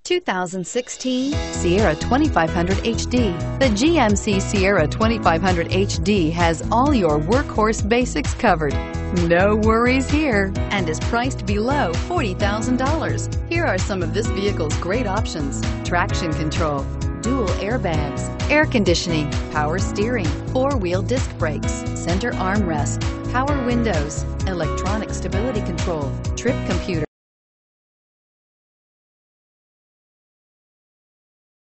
2016 Sierra 2500 HD. The GMC Sierra 2500 HD has all your workhorse basics covered. No worries here, and is priced below $40,000. Here are some of this vehicle's great options: traction control, dual airbags, air conditioning, power steering, four-wheel disc brakes, center armrest, power windows, electronic stability control, trip computer.